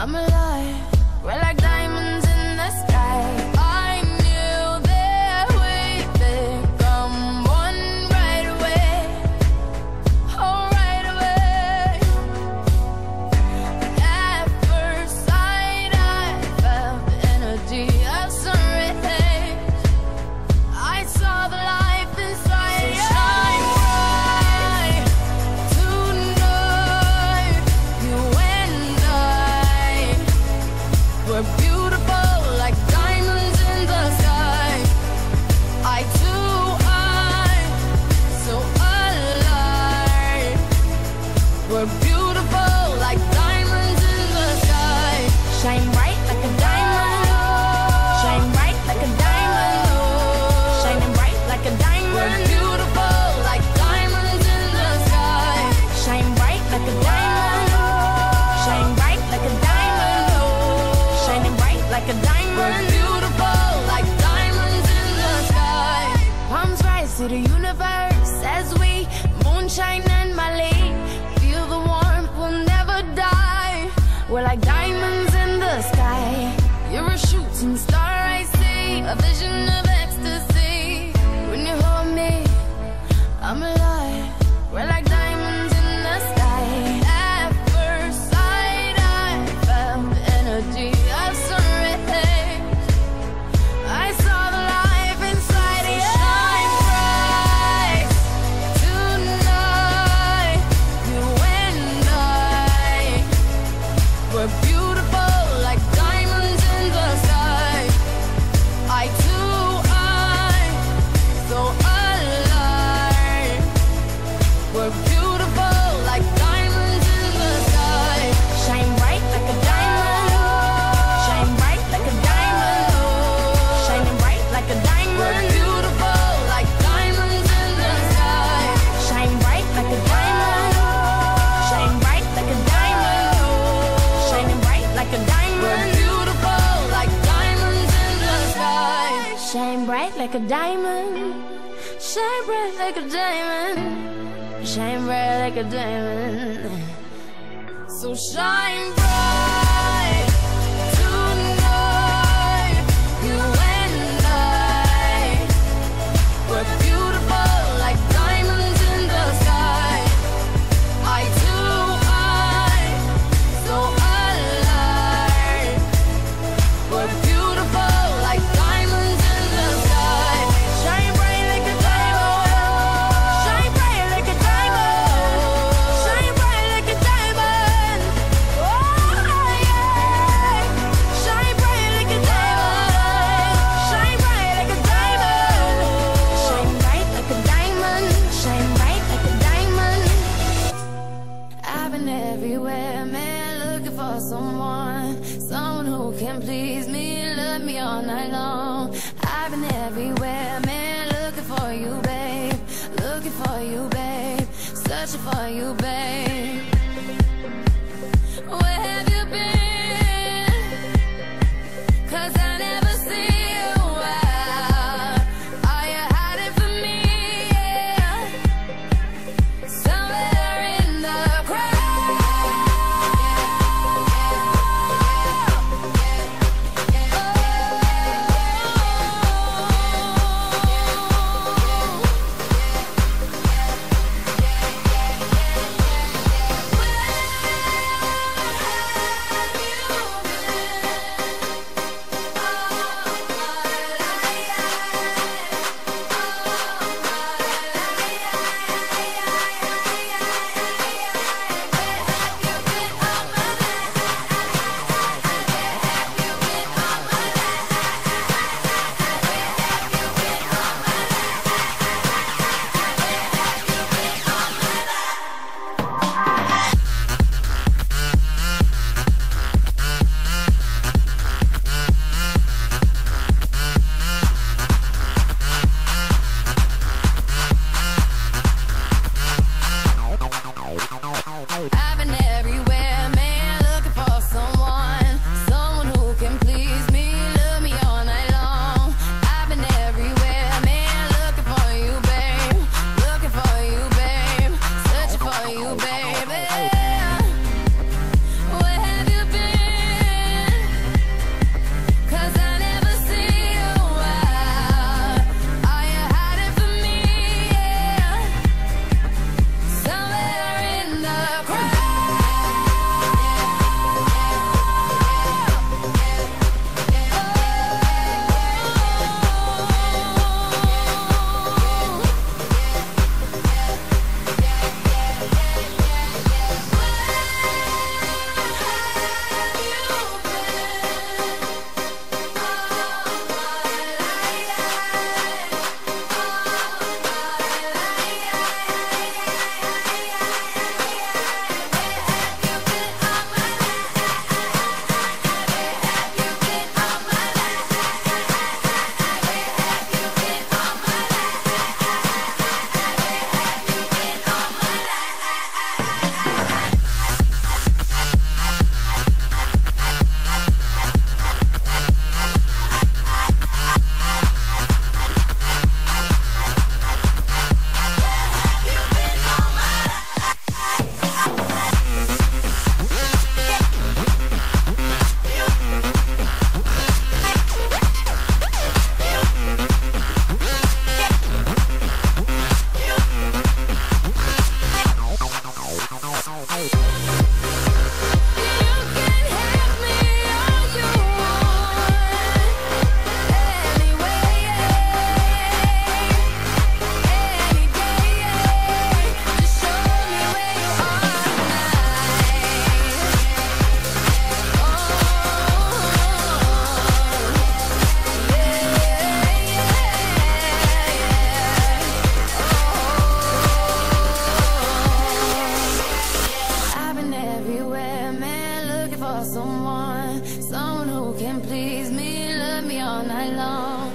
I'm alive. We're like diamonds in the sky. I knew that we'd become one right away. Oh, right away. At first sight, I felt the energy of sun rays. I saw the life inside. So shine bright tonight. You and I, we're beautiful like diamonds in the sky. I too, I'm so alive. We're beautiful like diamonds in the sky. Shine bright like a diamond. Shine bright like a diamond. Shining bright like a diamond. We're beautiful like diamonds in the sky. Shine bright like a diamond. Shine bright like a diamond. Shining bright like a diamond. We're beautiful like diamonds in the sky. Palms rise to the universe as we moonshine and Mali. Feel the warmth, we'll never die. We're like diamonds in the sky. You're a shooting star, I see. A vision of ecstasy. When you hold me, I'm alive. We're like diamonds in the sky. At first sight, I felt the energy of sun rays. I saw the life inside you. Shine bright tonight. You and I, we're beautiful like diamonds in the sky. I too, I'm so alive. We're beautiful like diamonds in the sky. Shine bright like a diamond. Shine bright like a diamond. Shining bright like a diamond. We're beautiful like diamonds in the sky. Shine bright like a diamond. Shine bright like a diamond. Shining bright like a diamond. We're beautiful like diamonds in the sky. Shine bright like a diamond. Shine bright like a diamond. Shine bright like a diamond. So shine bright tonight. You and I, we're beautiful like diamonds in the sky. I too, I'm so alive. We're beautiful like diamonds in the sky. Shine bright like a diamond. Shine bright like a diamond. Shine bright like a diamond. Oh yeah. Shine bright like a diamond. Shine bright like a diamond. Shine bright like a diamond. Shine bright like a diamond. I've been everywhere, man, looking for someone who can please me, love me all night long. I've been everywhere, man, looking for you, babe, looking for you, babe, searching for you, babe. Where have you been? 'Cause I never see you out. Are you hiding from me? Yeah. Somewhere in the you, baby. Where have you been? for someone who can please me, love me all night long.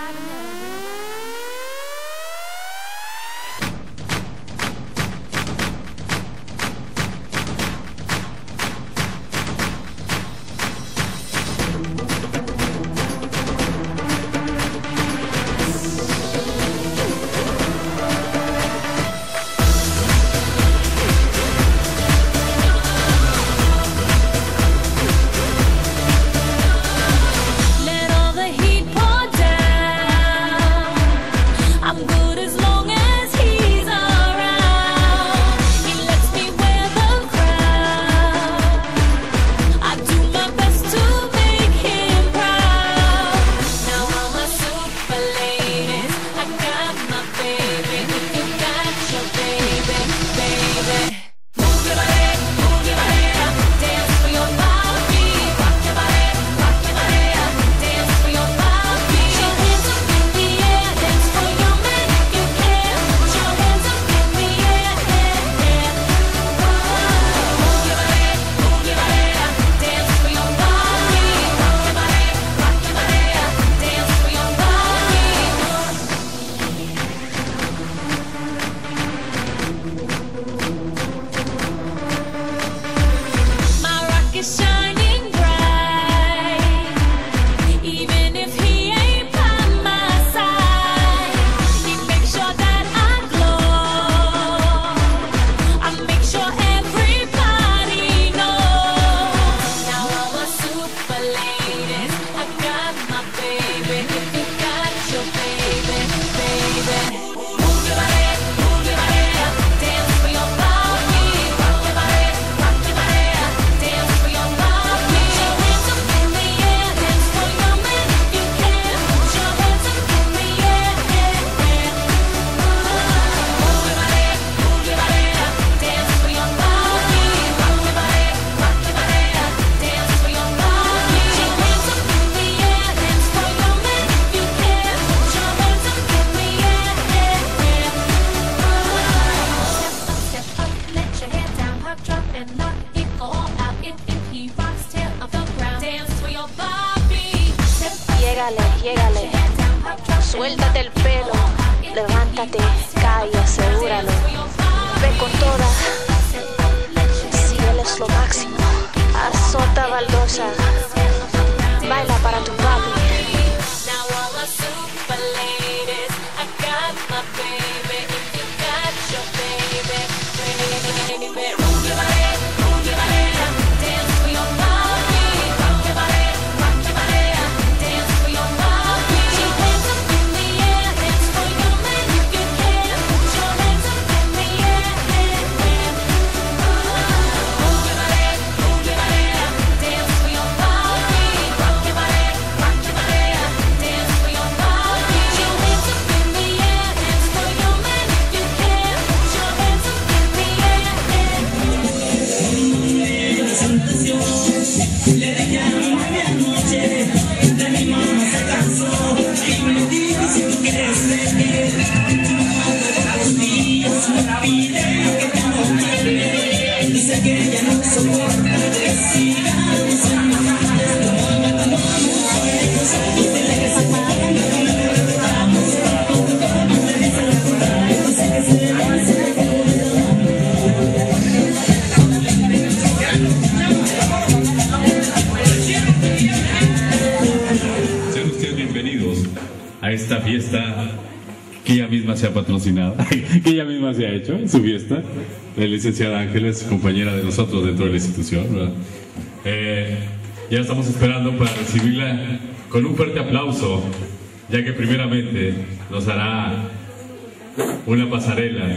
Llégale, suéltate el pelo, levántate, cae, asegúralo, ve con toda, si él es lo máximo, azota baldosa, baila para tu papi. A esta fiesta que ella misma se ha patrocinado, que ella misma se ha hecho en su fiesta, la licenciada Ángeles, compañera de nosotros dentro de la institución, ¿verdad? Ya estamos esperando para recibirla con un fuerte aplauso, ya que primeramente nos hará una pasarela.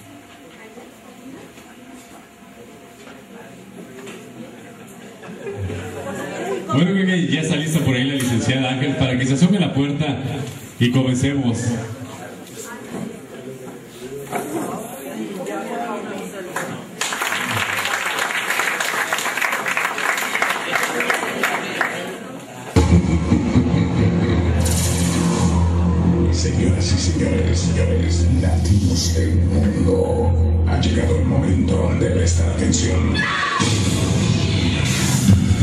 Bueno, creo que ya está lista por ahí la licenciada Ángel para que se asome a la puerta y comencemos. Señoras y señores, latinos del mundo, ha llegado el momento de prestar atención.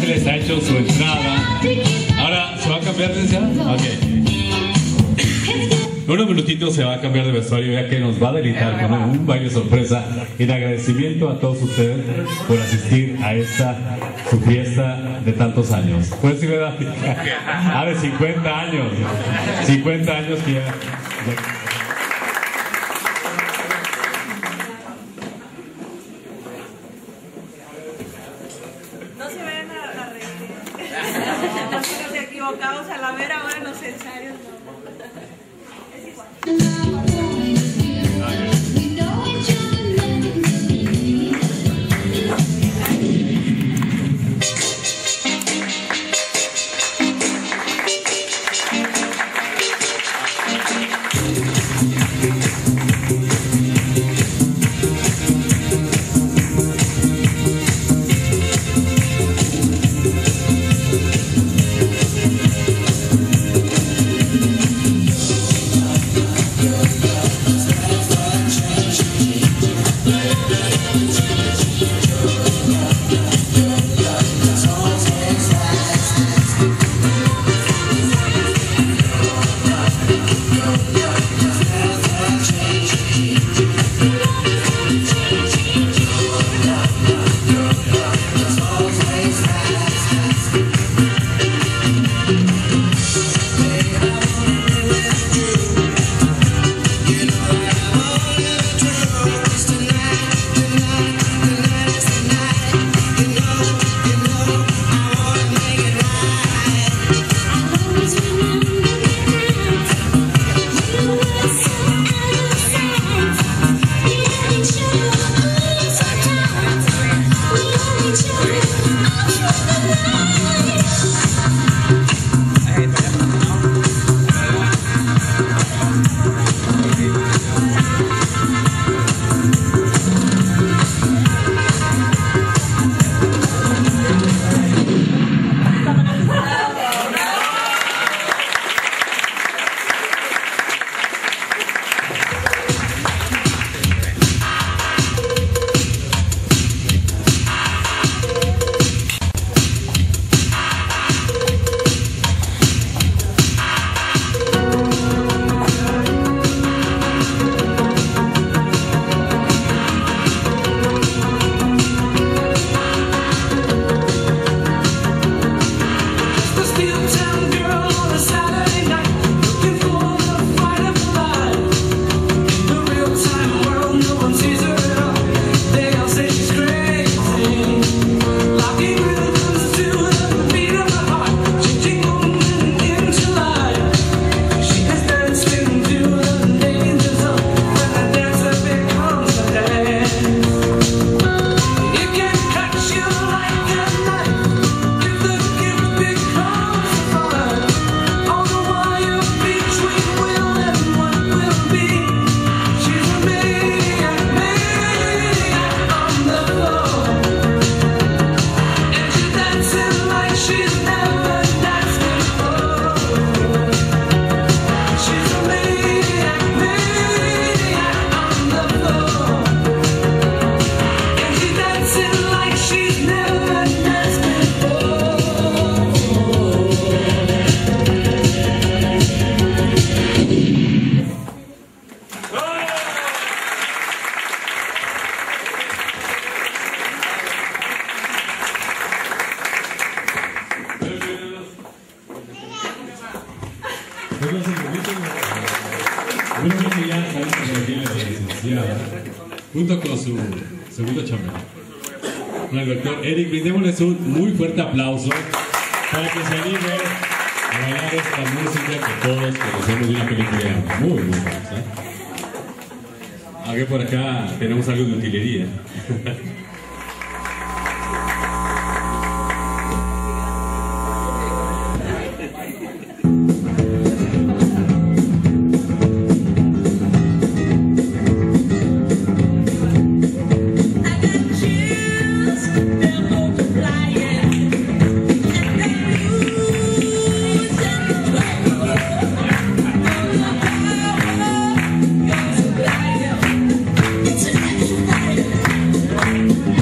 Ángeles ha hecho su entrada. Ahora, ¿se va a cambiar de escena? Ok. Unos minutitos se va a cambiar de vestuario, ya que nos va a deleitar con un baile sorpresa. En agradecimiento a todos ustedes por asistir a esta su fiesta de tantos años. Pues sí, ¿verdad? De 50 años. 50 años que ya... No se vayan a reír. No se nos equivocados a la ver ahora en los ensayos. Es igual. Junto con su segundo chambelán, con el doctor Eric, brindémosles un muy fuerte aplauso para que se anime a bailar esta música que todos conocemos de una película muy famosa. Aquí por acá tenemos algo de utilería. It's an extra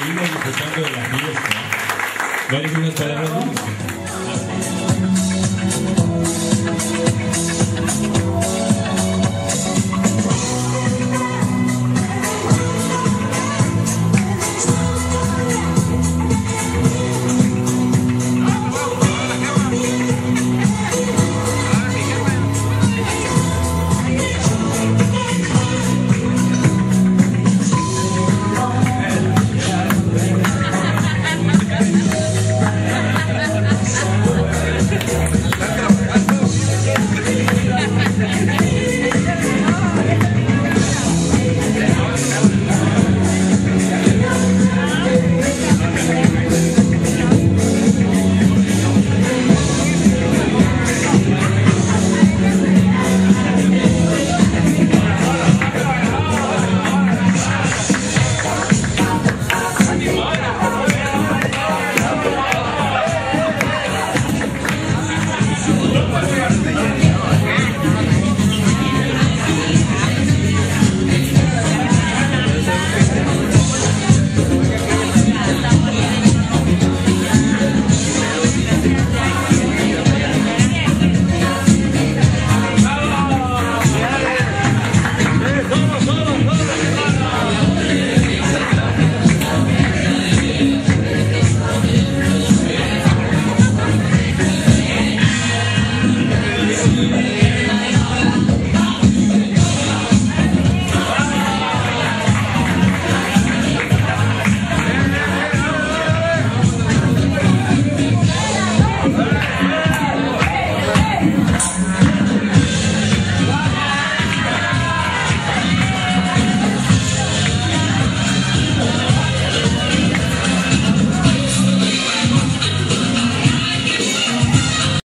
seguimos disfrutando de la fiesta. ¿No hay unas palabras más?